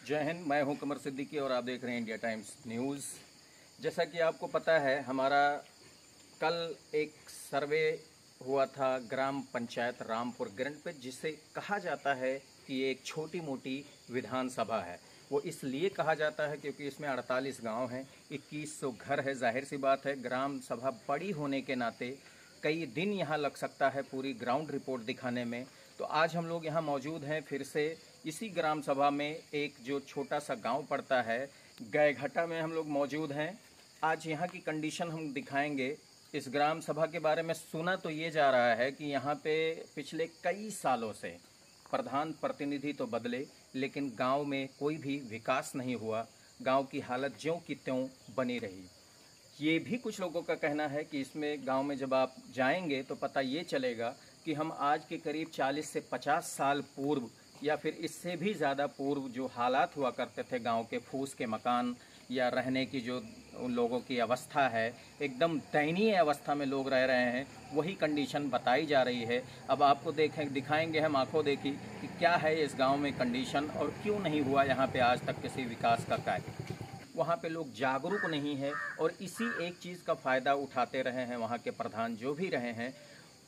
जय हिंद। मैं हूं कमर सिद्दीकी और आप देख रहे हैं इंडिया टाइम्स न्यूज़। जैसा कि आपको पता है, हमारा कल एक सर्वे हुआ था ग्राम पंचायत रामपुर गिरंट पे, जिसे कहा जाता है कि ये एक छोटी मोटी विधानसभा है। वो इसलिए कहा जाता है क्योंकि इसमें 48 गांव हैं, 2100 घर है। जाहिर सी बात है, ग्राम सभा बड़ी होने के नाते कई दिन यहाँ लग सकता है पूरी ग्राउंड रिपोर्ट दिखाने में। तो आज हम लोग यहाँ मौजूद हैं फिर से इसी ग्राम सभा में, एक जो छोटा सा गांव पड़ता है गैघटा में हम लोग मौजूद हैं। आज यहाँ की कंडीशन हम दिखाएंगे। इस ग्राम सभा के बारे में सुना तो ये जा रहा है कि यहाँ पे पिछले कई सालों से प्रधान प्रतिनिधि तो बदले, लेकिन गांव में कोई भी विकास नहीं हुआ। गांव की हालत ज्यों की त्यों बनी रही। ये भी कुछ लोगों का कहना है कि इसमें गांव में जब आप जाएंगे तो पता ये चलेगा कि हम आज के करीब 40 से 50 साल पूर्व या फिर इससे भी ज़्यादा पूर्व जो हालात हुआ करते थे गांव के, फूस के मकान या रहने की जो उन लोगों की अवस्था है, एकदम दयनीय अवस्था में लोग रह रहे हैं, वही कंडीशन बताई जा रही है। अब आपको दिखाएंगे हम आंखों देखी कि क्या है इस गांव में कंडीशन और क्यों नहीं हुआ यहाँ पे आज तक किसी विकास का कार्य। वहाँ पे लोग जागरूक नहीं है और इसी एक चीज़ का फ़ायदा उठाते रहे हैं वहाँ के प्रधान जो भी रहे हैं।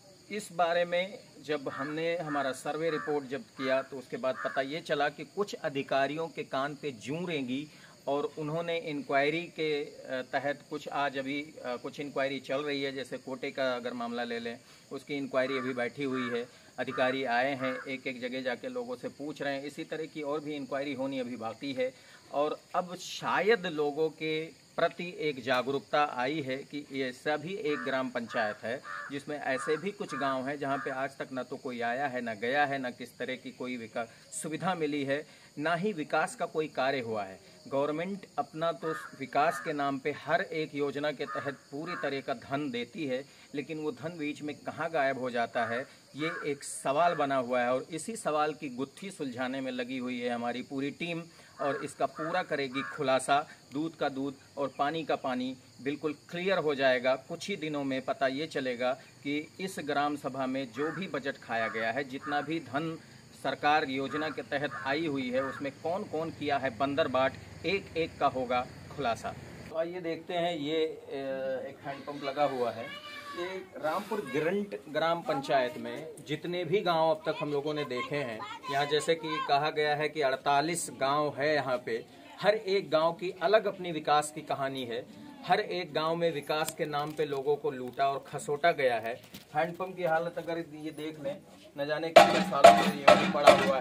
इस बारे में जब हमने हमारा सर्वे रिपोर्ट जब किया तो उसके बाद पता ये चला कि कुछ अधिकारियों के कान पे जूं रेंगी और उन्होंने इंक्वायरी के तहत कुछ आज अभी कुछ इंक्वायरी चल रही है। जैसे कोटे का अगर मामला ले लें, उसकी इंक्वायरी अभी बैठी हुई है। अधिकारी आए हैं, एक एक जगह जाके लोगों से पूछ रहे हैं। इसी तरह की और भी इंक्वायरी होनी अभी बाकी है। और अब शायद लोगों के प्रति एक जागरूकता आई है कि ये सभी एक ग्राम पंचायत है जिसमें ऐसे भी कुछ गांव हैं जहां पे आज तक ना तो कोई आया है, ना गया है, ना किस तरह की कोई विकास सुविधा मिली है, ना ही विकास का कोई कार्य हुआ है। गवर्नमेंट अपना तो विकास के नाम पे हर एक योजना के तहत पूरी तरह का धन देती है, लेकिन वो धन बीच में कहाँ गायब हो जाता है, ये एक सवाल बना हुआ है। और इसी सवाल की गुत्थी सुलझाने में लगी हुई है हमारी पूरी टीम और इसका पूरा करेगी खुलासा। दूध का दूध और पानी का पानी बिल्कुल क्लियर हो जाएगा। कुछ ही दिनों में पता ये चलेगा कि इस ग्राम सभा में जो भी बजट खाया गया है, जितना भी धन सरकार योजना के तहत आई हुई है, उसमें कौन कौन किया है बंदर बाट, एक एक का होगा खुलासा। तो आइए देखते हैं। ये एक हैंडपंप लगा हुआ है। ये रामपुर गिरंट ग्राम पंचायत में जितने भी गांव अब तक हम लोगों ने देखे हैं, यहाँ जैसे कि कहा गया है कि 48 गांव है यहाँ पे। हर एक गांव की अलग अपनी विकास की कहानी है। हर एक गांव में विकास के नाम पे लोगों को लूटा और खसोटा गया है। हैंडपंप की हालत अगर ये देख लें, न जाने कितने सालों से ये भी पड़ा हुआ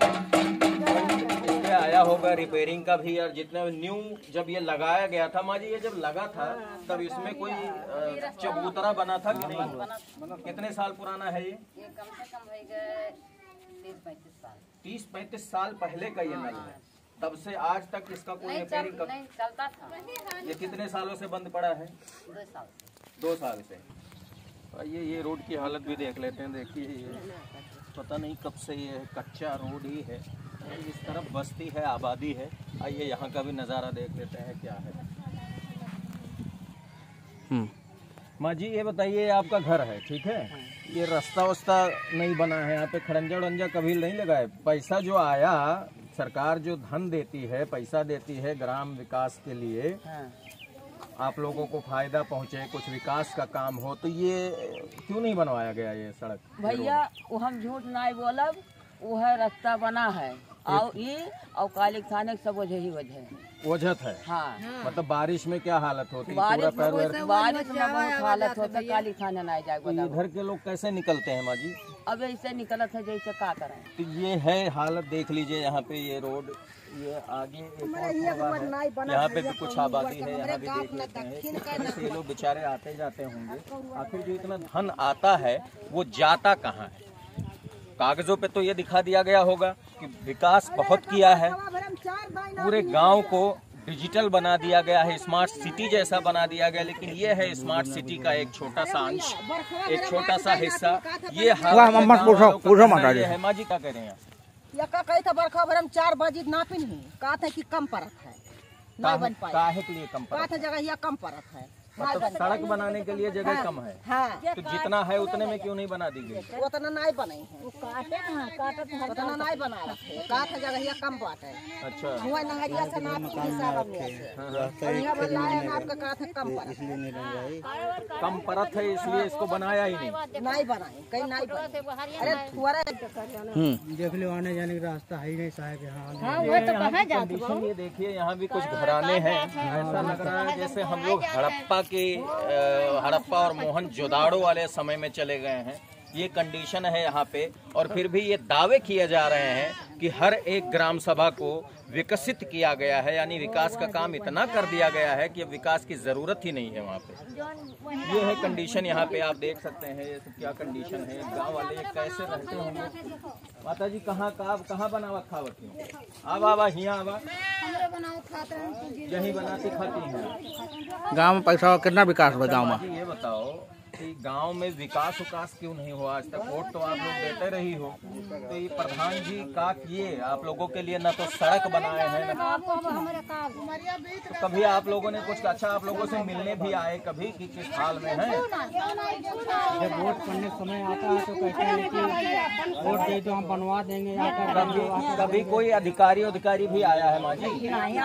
है। इसमें आया होगा रिपेयरिंग का भी। और जितने न्यू जब ये लगाया गया था, माँ जी ये जब लगा था तब इसमें कोई चबूतरा बना था कि नहीं? कितने साल पुराना है ये? कम से कम 30-35 साल। 30-35 साल पहले का ये नल है। तब से आज तक इसका कोई रिपेयरिंग नहीं चलता था। ये कितने सालों से बंद पड़ा है? 2 साल से। 2 साल से। ये रोड की हालत भी देख लेते हैं। देखिए, ये पता नहीं कब से ये कच्चा रोड ही है। इस तरफ बस्ती है, आबादी है। आइए यहाँ का भी नज़ारा देख लेते हैं क्या है। माँ जी ये बताइए, आपका घर है, ठीक है? ये रास्ता वास्ता नहीं बना है यहाँ पे, खड़ंजा उड़ंजा कभी नहीं लगा है? पैसा जो आया, सरकार जो धन देती है, पैसा देती है ग्राम विकास के लिए, आप लोगों को फायदा पहुंचे, कुछ विकास का काम हो, तो ये क्यों नहीं बनवाया गया ये सड़क? भैया वो हम झूठ नहीं बोलब, वो है रास्ता बना है और ये और काली थाने सब वजह है। हाँ। मतलब बारिश में क्या हालत होती है? बारिश में बहुत हालत होता है, काली थाने नहीं जाए। इधर के लोग कैसे निकलते हैं माँ जी? अब ऐसे निकलत है जैसे क्या करें। तो ये है हालत, देख लीजिए यहाँ पे ये रोड, ये आगे यहाँ पे भी कुछ आबादी है, यहाँ भी देख लेते हैं। ये लोग बेचारे आते जाते होंगे। आखिर जो इतना धन आता है वो जाता कहाँ है? कागजों पे तो ये दिखा दिया गया होगा कि विकास बहुत किया है, पूरे गांव को डिजिटल बना दिया गया है, स्मार्ट सिटी जैसा बना दिया गया, लेकिन ये है स्मार्ट सिटी का एक छोटा सा अंश, एक छोटा सा हिस्सा। ये है। माँ जी क्या कह रहे हैं? बरखा भरम 4 बजे नापी नहीं, कहा था कि कम परत है, नहीं बन पाया। काहे के लिए कम परत? कहा था जगह कम परत है, मतलब सड़क बनाने के लिए जगह कम है। हाँ तो जितना है उतने में क्यों नहीं बना दी गई? उतना नहीं बने है, उतना नहीं बना रखे, काट जगह कम बात है। अच्छा हुआ नहरिया से नाप के हिसाब में और यहाँ बनाया नाप का काट है कम पड़ा, कम परत है इसलिए इसको बनाया ही नहीं बनाए कहीं नहीं बनाए। अरे थोड़ा देख लो आने जाने का रास्ता है ही नहीं साहब यहाँ। कंडीशन ये देखिए, यहाँ भी कुछ घराने हैं, ऐसा लग रहा है जैसे हम लोग हड़प्पा और मोहनजोदाड़ो वाले समय में चले गए हैं। ये कंडीशन है यहाँ पे, और फिर भी ये दावे किए जा रहे हैं कि हर एक ग्राम सभा को विकसित किया गया है, यानी विकास का काम इतना कर दिया गया है कि अब विकास की जरूरत ही नहीं है वहाँ पे। ये है कंडीशन, यहाँ पे आप देख सकते हैं ये सब क्या कंडीशन है। गांव वाले कैसे रहते होंगे। माता जी कहाँ बनावा खावत है? आवा हियाँ आवा, यही बनाती खाती हैं। गाँव में पैसा कितना विकास हुआ गाँव में? ये बताओ कि गांव में विकास क्यों नहीं हुआ आज तक? वोट तो आप लोग देते रही हो, तो ये प्रधान जी का किए आप लोगों के लिए? ना तो सड़क बनाए हैं, तो कभी आप लोगों ने कुछ अच्छा आप लोगों से मिलने भी आए कभी कि किस हाल में है? जब वोट पड़ने समय आता है तो कहते हैं कि वोट दे दो हम बनवा देंगे। कभी कोई अधिकारी भी आया है? माँ जी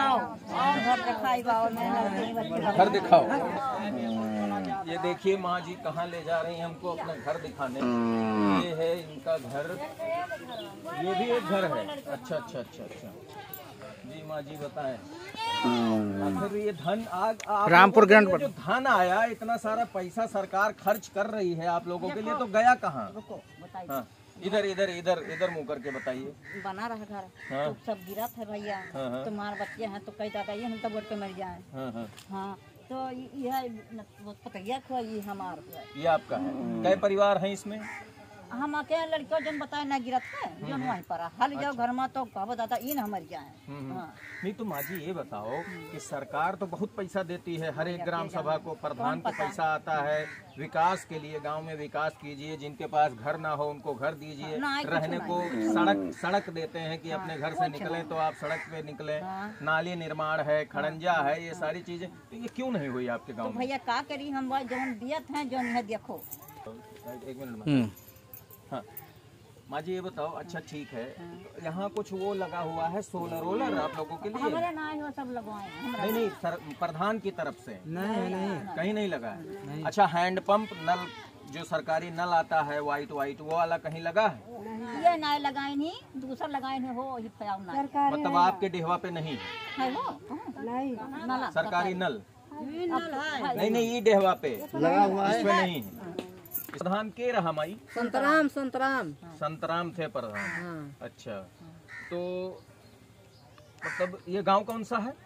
घर दिखाओ। ये देखिए माँ जी कहाँ ले जा रही हैं हमको अपना घर दिखाने। ये है इनका घर, ये भी एक घर है। अच्छा जी माँ जी बताएं। आखिर ये धन रामपुर ग्रांट पर जो धन आया, इतना सारा पैसा सरकार खर्च कर रही है आप लोगों के लिए, तो गया कहाँ? हाँ, इधर मुँह करके बताइए। बना रहा घर तो सब गिरा था भैया। तुम्हारे बच्चे हैं तो कई जाता हम तब वोट पे मर जाए। हाँ तो यह पतैया ये हमारा, ये आपका है। कई परिवार हैं इसमें? हम अकेले लड़कियों जन बताए ना गिरत है जो वहीं पर हल जाओ घर में तो कह बताता इन हमारे जाए। नहीं तो माँ जी ये बताओ कि सरकार तो बहुत पैसा देती है हर एक ग्राम सभा को, प्रधान को पैसा आता है विकास के लिए, गांव में विकास कीजिए, जिनके पास घर ना हो उनको घर दीजिए, रहने को सड़क देते हैं कि अपने घर से निकलें तो आप सड़क पे निकलें, नाली निर्माण है, खड़ंजा है, ये सारी चीजें, तो ये क्यों नहीं हुई आपके गाँव में? भैया का करी हम जो दियत है जो है देखो। एक मिनट हाँ माँ जी ये बताओ। अच्छा ठीक है, तो यहाँ कुछ वो लगा हुआ है सोलर आप लोगों के लिए? हमारे ना वो सब लगवाए नहीं प्रधान की तरफ से नहीं कहीं नहीं लगा है। अच्छा हैंडपंप नल जो सरकारी नल आता है वाइट वो वाला कहीं लगा है? ये ना लगाए नहीं, दूसरा लगाए नहीं हो मतलब आपके डेहवा पे नहीं है वो नहीं सरकारी नल? नहीं ये डेहवा पे लगा हुआ है, इसमें नहीं है। प्रधान के रहा माई? संतराम थे प्रधान। हाँ। अच्छा तो मतलब ये गांव कौन सा है?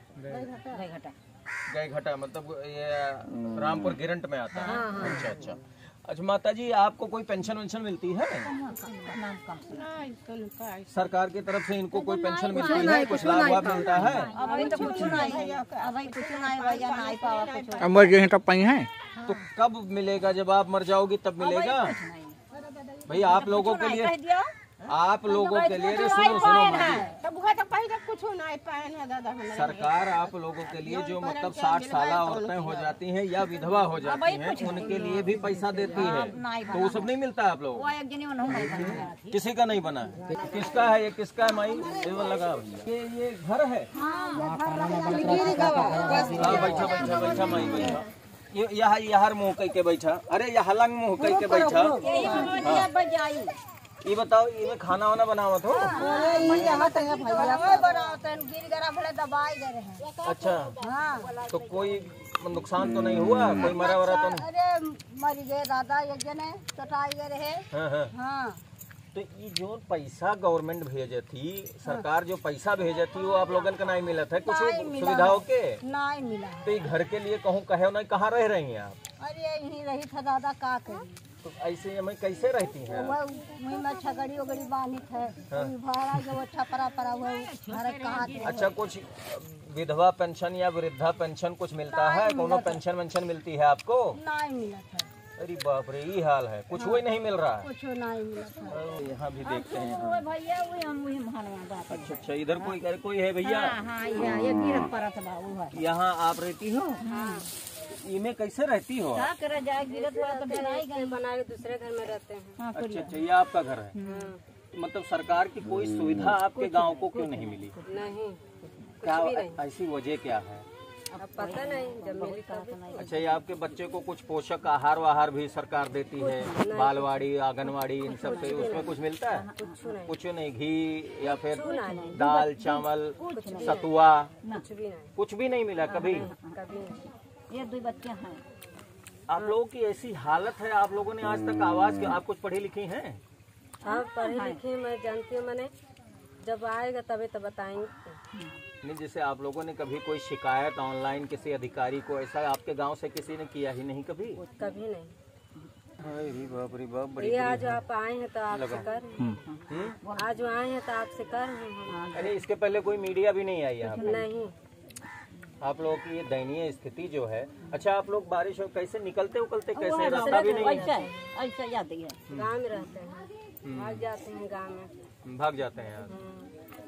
गैघटा मतलब ये रामपुर गिरंट में आता है। हाँ। अच्छा माता जी आपको कोई पेंशन वेंशन मिलती है? सरकार की तरफ से इनको कोई पेंशन मिलती है? कुछ लाभ मिलता है? मर गए तब पाई है तो कब मिलेगा? जब आप मर जाओगी तब मिलेगा? भाई आप लोगों के लिए सुनो सरकार आप लोगों के लिए जो मतलब 60 साल औरतें हो जाती हैं या विधवा हो जाती हैं उनके लिए भी पैसा देती है, तो वो सब नहीं मिलता है आप लोगों को? किसी का नहीं बना है? किसका है ये? किसका है माई? लगा ये घर है। बैठा माई बैठा, यहाँ मुँह कह के बैठा। अरे यहाँ लंग मुँह कह के बैठा। ये बताओ ये खाना वाना बनावत हो? अच्छा तो कोई नुकसान तो नहीं हुआ? कोई मरा वरा तो नहीं? अरे मर गए दादा एक जने चटाई गए रहे। हाँ तो ये जो पैसा गवर्नमेंट भेजे थी, सरकार जो पैसा भेजे थी वो आप लोगन का नहीं मिला था? कुछ सुविधाओं के नहीं मिला। तो ये घर के लिए कहूँ कहे नहीं, कहाँ रह रही हैं आप? अरे यही रही था दादा का करी। तो ऐसे में कैसे रहती हैं? वही छगड़ी उगड़ी बांधित है। भाड़ा जो अच्छा परा हुआ कहाँ? अच्छा कुछ विधवा पेंशन या वृद्धा पेंशन कुछ मिलता है? कोनो पेंशन वेंशन मिलती है आपको? नहीं मिला था। अरे बाप रे ये हाल है, कुछ वही नहीं मिल रहा है? कुछ नहीं मिला। यहाँ भी देखते हैं भैया अच्छा इधर कोई है भैया? यहाँ आप रहती हो? इनमें कैसे रहती हो? क्या करा जाए, गिरत वाला तो बनाई गए। बना के दूसरे घर में रहते हैं। हाँ, अच्छा अच्छा, ये आपका घर है। मतलब सरकार की कोई सुविधा आपके गांव को क्यों नहीं मिली? नहीं, क्या ऐसी वजह क्या है? अब पता नहीं, जब मिली तब। अच्छा, ये आपके बच्चे को कुछ पोषक आहार वाहार भी सरकार देती है, बालवाड़ी आंगनवाड़ी इन सब से, उसमें कुछ मिलता है? कुछ नहीं, घी या फिर दाल चावल सतुआ कुछ भी नहीं मिला कभी? कभी नहीं। ये 2 बच्चे हैं। आप लोगों की ऐसी हालत है, आप लोगों ने आज तक आवाज की, आप कुछ पढ़ी लिखी हैं? हाँ, पढ़ी लिखी मैं जानती हूँ, मैंने जब आएगा तभी तो बताएंगे। नहीं, जैसे आप लोगों ने कभी कोई शिकायत ऑनलाइन किसी अधिकारी को, ऐसा आपके गांव से किसी ने किया ही नहीं कभी? कभी नहीं। अरे बाप रे बाप, बड़ी ये आज आप आए हैं तो आपसे कर रहे हैं। आज आए हैं तो आपसे कर रहे हैं। अरे इसके पहले कोई मीडिया भी नहीं आई यहाँ पे? नहीं। आप लोगों की ये दयनीय स्थिति जो है। अच्छा, आप लोग बारिश हो कैसे निकलते उकलते, कैसे? रास्ता भी नहीं है? ऐसा याद है। गाँव में रहते हैं, भाग जाते हैं गाँव में, भाग जाते हैं यार।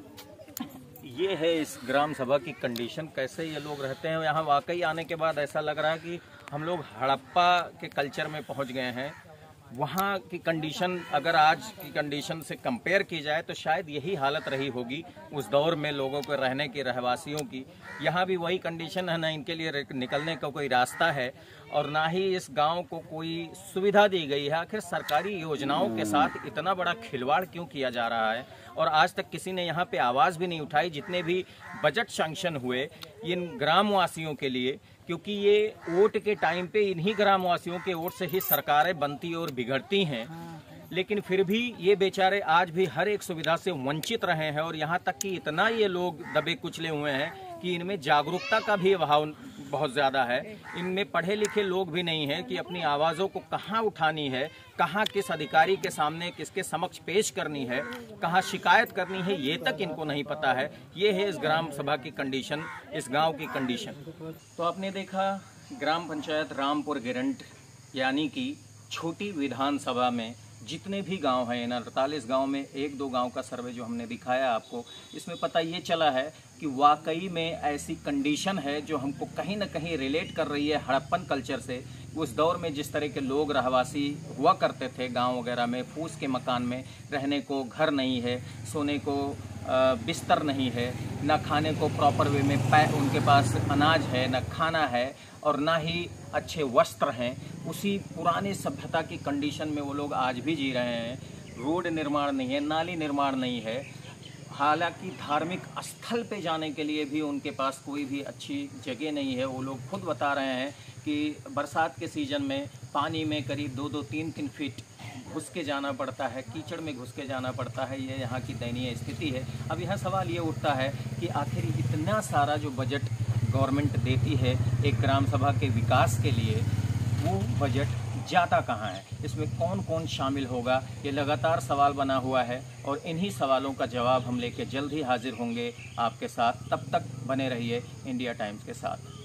ये है इस ग्राम सभा की कंडीशन, कैसे ये लोग रहते हैं यहाँ। वाकई आने के बाद ऐसा लग रहा है कि हम लोग हड़प्पा के कल्चर में पहुँच गए हैं। वहाँ की कंडीशन अगर आज की कंडीशन से कंपेयर की जाए तो शायद यही हालत रही होगी उस दौर में लोगों को रहने की, रहवासियों की। यहाँ भी वही कंडीशन है, ना इनके लिए निकलने का कोई रास्ता है और ना ही इस गांव को कोई सुविधा दी गई है। आखिर सरकारी योजनाओं के साथ इतना बड़ा खिलवाड़ क्यों किया जा रहा है और आज तक किसी ने यहाँ पे आवाज़ भी नहीं उठाई। जितने भी बजट सैंक्शन हुए इन ग्रामवासियों के लिए, क्योंकि ये वोट के टाइम पे इन्हीं ग्रामवासियों के वोट से ही सरकारें बनती और बिगड़ती हैं, लेकिन फिर भी ये बेचारे आज भी हर एक सुविधा से वंचित रहे हैं। और यहाँ तक कि इतना ये लोग दबे कुचले हुए हैं कि इनमें जागरूकता का भी अभाव बहुत ज़्यादा है। इनमें पढ़े लिखे लोग भी नहीं हैं कि अपनी आवाज़ों को कहाँ उठानी है, कहाँ किस अधिकारी के सामने किसके समक्ष पेश करनी है, कहाँ शिकायत करनी है, ये तक इनको नहीं पता है। ये है इस ग्राम सभा की कंडीशन, इस गांव की कंडीशन। तो आपने देखा ग्राम पंचायत रामपुर गिरंट यानी कि छोटी विधानसभा में जितने भी गांव हैं, इन 48 गांव में 1-2 गांव का सर्वे जो हमने दिखाया आपको, इसमें पता ये चला है कि वाकई में ऐसी कंडीशन है जो हमको कहीं ना कहीं रिलेट कर रही है हड़प्पन कल्चर से। उस दौर में जिस तरह के लोग रहवासी हुआ करते थे गांव वगैरह में, फूस के मकान में रहने को घर नहीं है, सोने को बिस्तर नहीं है, ना खाने को प्रॉपर वे में उनके पास अनाज है, ना खाना है और ना ही अच्छे वस्त्र हैं। उसी पुराने सभ्यता की कंडीशन में वो लोग आज भी जी रहे हैं। रोड निर्माण नहीं है, नाली निर्माण नहीं है, हालांकि धार्मिक स्थल पे जाने के लिए भी उनके पास कोई भी अच्छी जगह नहीं है। वो लोग खुद बता रहे हैं कि बरसात के सीज़न में पानी में करीब 2-2, 3-3 फीट घुस के जाना पड़ता है, कीचड़ में घुस के जाना पड़ता है। ये यहाँ की दयनीय स्थिति है। अब यहाँ सवाल ये उठता है कि आखिर इतना सारा जो बजट गवर्नमेंट देती है एक ग्राम सभा के विकास के लिए, वो बजट जाता कहाँ है, इसमें कौन कौन शामिल होगा, ये लगातार सवाल बना हुआ है। और इन्हीं सवालों का जवाब हम लेके जल्द ही हाजिर होंगे आपके साथ। तब तक बने रहिए इंडिया टाइम्स के साथ।